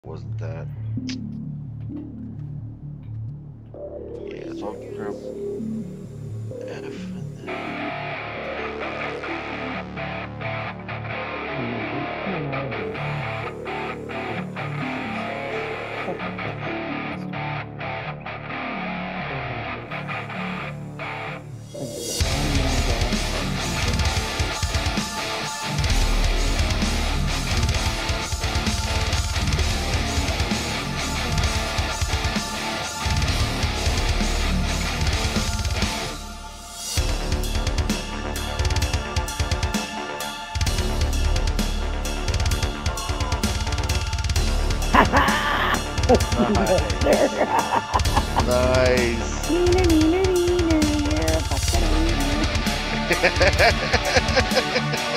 Wasn't that? Yeah, so I'll grab F and then. Nice. Neener, neener, neener, you're a fucking neener.